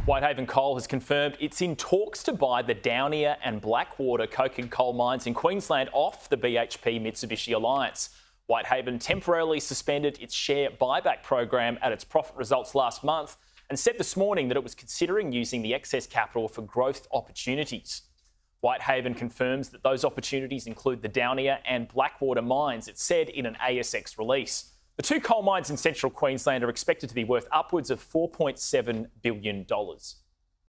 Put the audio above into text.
Whitehaven Coal has confirmed it's in talks to buy the Daunia and Blackwater coking coal mines in Queensland off the BHP Mitsubishi Alliance. Whitehaven temporarily suspended its share buyback program at its profit results last month and said this morning that it was considering using the excess capital for growth opportunities. Whitehaven confirms that those opportunities include the Daunia and Blackwater mines, it said in an ASX release. The two coal mines in central Queensland are expected to be worth upwards of $4.7 billion.